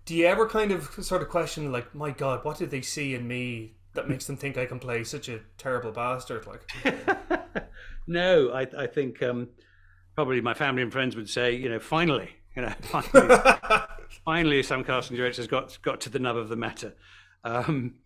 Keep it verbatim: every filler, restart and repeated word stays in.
Do you ever kind of sort of question, like, my God, what did they see in me that makes them think I can play such a terrible bastard? Like, no, I, I think um, probably my family and friends would say, you know, finally, you know, finally, finally, some casting directors got got to the nub of the matter. Um,